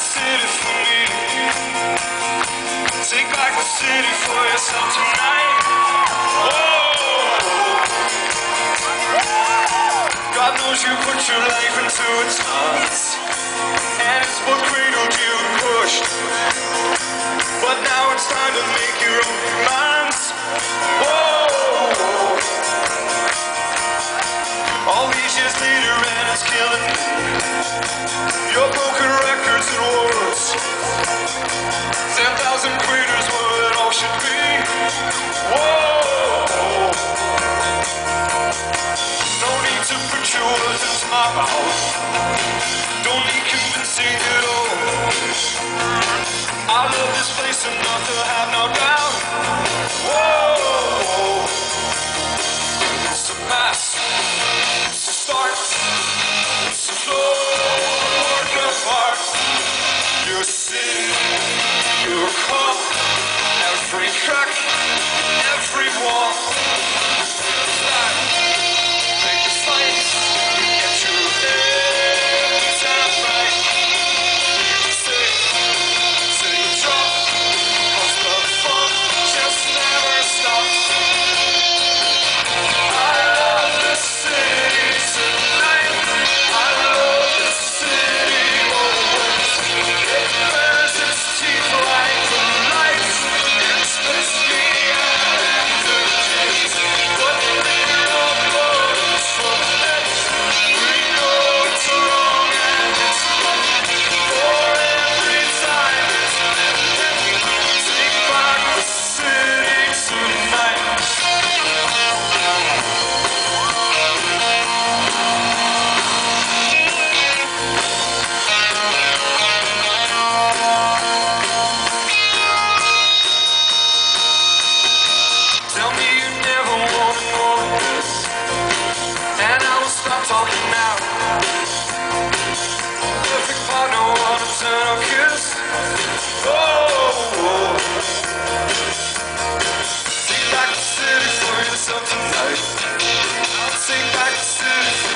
city for me. Take back the city for yourself tonight. Oh, God knows you put your life into its hands, and it's what cradled you and pushed. But now it's time to make your own demands. Whoa, all these years later and it's killing me. Your broken records and words. 10,000 quid is what it all should be. Whoa, no need to put your words into my mouth. Don't need convincing at all. I love this place enough to have no doubt. Whoa, it's a mess, it's a start, it's a slow work apart. Your city, your call, every crack, every wall. Take the fight, get your head down right. Say you drop, 'cause the fun just never stops. I love this city tonight. I love this city always. It bares its teeth like the lights. It splits me after days. But we're all blood from this. We know it's wrong and it's right. For every time it's been, take back the city tonight. Tell me you never wanted more than this, and I will stop talking now. Perfect partner, one eternal kiss. Oh, take back the city for yourself tonight. I'll take back the city for